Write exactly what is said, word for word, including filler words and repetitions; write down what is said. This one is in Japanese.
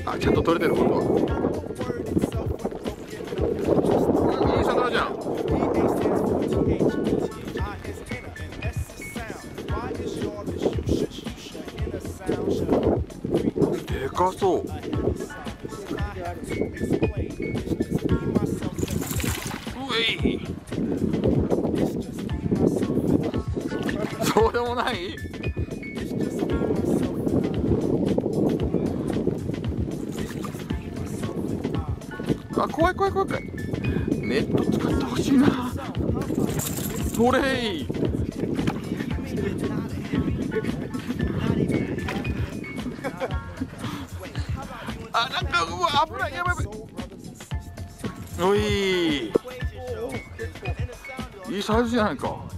あ、ちゃんと撮れてることは。いい魚じゃん。でかそう。うえい。そうでもない。あ、怖い怖い怖い怖い。ネット使ってほしいな。それいい。あ、なんかうわ危ない、やばいやばい。おい、いいサイズじゃないか。